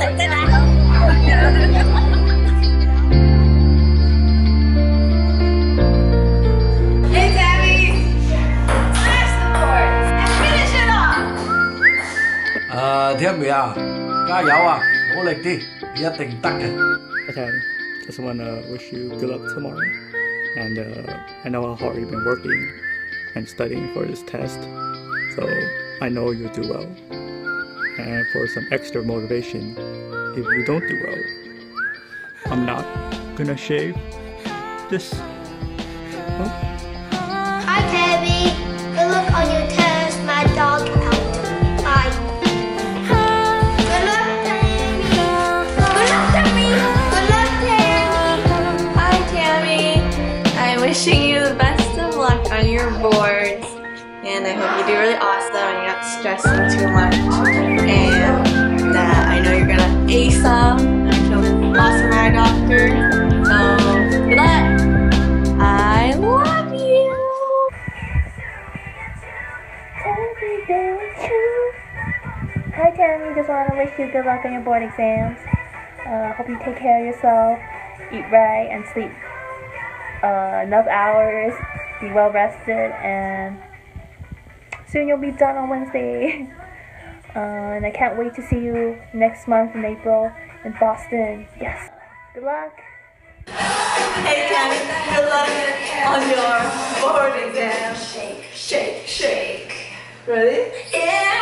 Hey Tammy! Smash the board and finish it off! Tammy 啊，加油啊，努力啲，你一定得嘅。 Okay, just wanna wish you good luck tomorrow. And I know how hard you've been working and studying for this test, so I know you'll do well. And for some extra motivation, if you don't do well, I'm not gonna shave this. Oh. Hi, Tammy. Good luck on your test. My dog out. Bye. Good luck, Tammy. Good luck, Tammy. Good luck, Tammy. Hi Tammy! I'm wishing you the best of luck on your boards. And I hope you do really awesome and you're not stressing too much. And I know you're gonna ace up and become an awesome eye doctor. So, good luck! I love you! Hi, Tammy. Just want to wish you good luck on your board exams. Hope you take care of yourself, eat right, and sleep enough hours. Be well rested, and soon you'll be done on Wednesday. And I can't wait to see you next month in April in Boston. Yes. Good luck. Hey Tammy, good luck on your board exam. Shake, shake, shake. Ready? Yeah!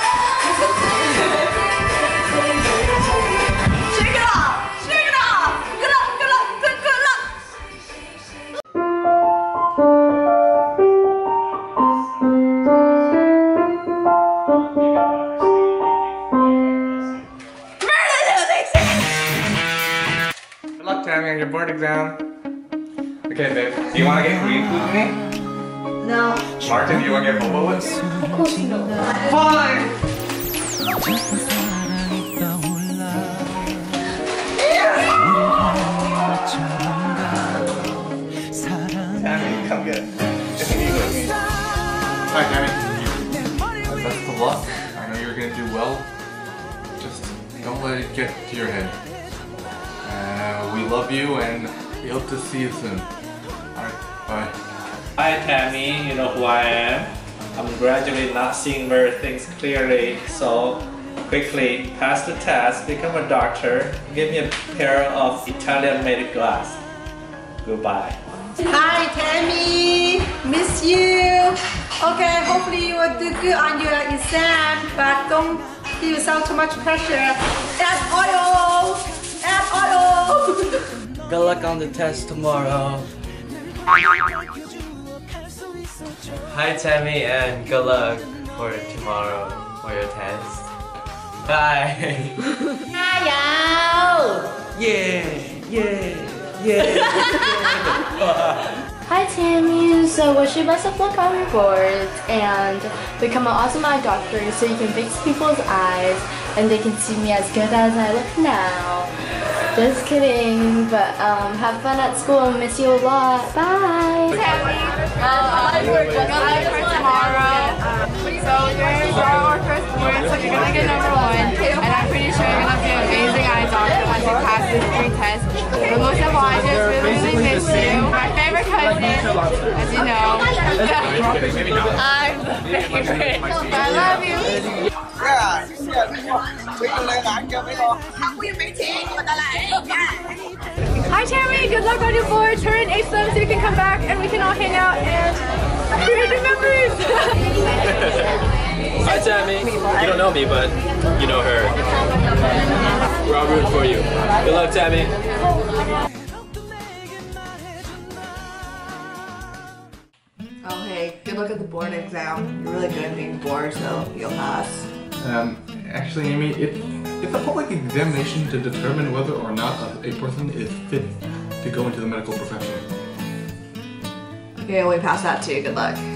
Shake it off! Shake it off! Good luck, good luck, good luck! Good luck, Tammy, on your board exam. Okay, babe. Do you want to get green food with me? No. Martin, do you want to get boba with me? Of course no. Fine! Tammy, come get it. Just me with me. Hi, Tammy. Best of luck. I know you're going to do well. Just don't let it get to your head. We love you and we hope to see you soon. Alright, bye. Hi Tammy, you know who I am. I'm gradually not seeing very things clearly, so quickly pass the test, become a doctor, give me a pair of Italian-made glass. Goodbye. Hi Tammy, miss you. Okay, hopefully you will do good on your exam, but don't give yourself too much pressure. Add oil, add oil. Good luck on the test tomorrow. Hi Tammy, and good luck for tomorrow for your test. Bye. Yeah. Hi Tammy, so wish you best of luck on your boards and become an awesome eye doctor so you can fix people's eyes and they can see me as good as I look now. Just kidding, but have fun at school. Miss you a lot. Bye. Tammy, good luck for tomorrow. So yours are our first board, so you're gonna get number 1. And I'm pretty sure you're gonna be an amazing eye doctor once you pass this 3 tests. But most of all, I just really miss you. My favorite cousin, as you know. I'm the favorite. I love you. Hi Tammy, good luck on your board. Turn ace them so you can come back and we can all hang out and create new memories. Hi Tammy. You don't know me, but you know her. We're all rooting for you. Good luck, Tammy. Oh hey, good luck at the board exam. You're really good at being bored, so you'll pass. Actually, Amy, it's a public examination to determine whether or not a person is fit to go into the medical profession. Okay, we pass that too. Good luck.